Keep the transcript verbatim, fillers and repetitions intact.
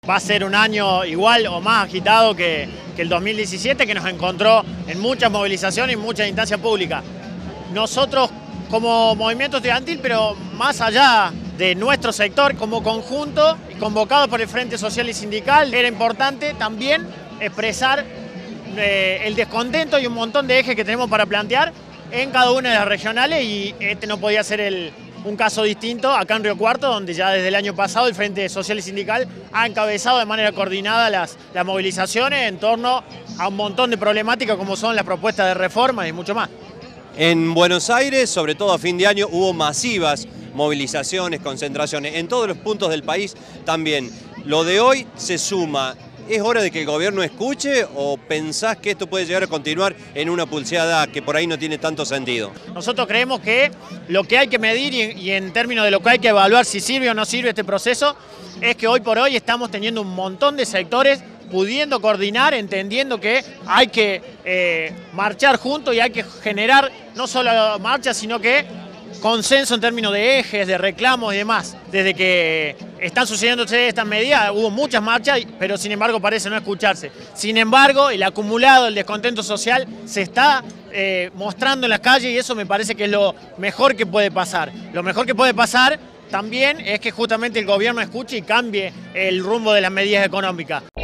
Va a ser un año igual o más agitado que, que el dos mil diecisiete, que nos encontró en muchas movilizaciones y muchas instancias públicas. Nosotros como movimiento estudiantil, pero más allá de nuestro sector, como conjunto, convocado por el Frente Social y Sindical, era importante también expresar eh, el descontento y un montón de ejes que tenemos para plantear en cada una de las regionales, y este no podía ser el, un caso distinto acá en Río Cuarto, donde ya desde el año pasado el Frente Social y Sindical ha encabezado de manera coordinada las, las movilizaciones en torno a un montón de problemáticas como son las propuestas de reforma y mucho más. En Buenos Aires, sobre todo a fin de año, hubo masivas movilizaciones, concentraciones, en todos los puntos del país también. Lo de hoy se suma. ¿Es hora de que el gobierno escuche o pensás que esto puede llegar a continuar en una pulseada que por ahí no tiene tanto sentido? Nosotros creemos que lo que hay que medir y, y en términos de lo que hay que evaluar si sirve o no sirve este proceso es que hoy por hoy estamos teniendo un montón de sectores pudiendo coordinar, entendiendo que hay que eh, marchar juntos y hay que generar no solo marchas, sino que consenso en términos de ejes, de reclamos y demás. Desde que están sucediendo estas medidas hubo muchas marchas, pero sin embargo parece no escucharse. Sin embargo, el acumulado, el descontento social se está eh, mostrando en las calles, y eso me parece que es lo mejor que puede pasar. Lo mejor que puede pasar también es que justamente el gobierno escuche y cambie el rumbo de las medidas económicas.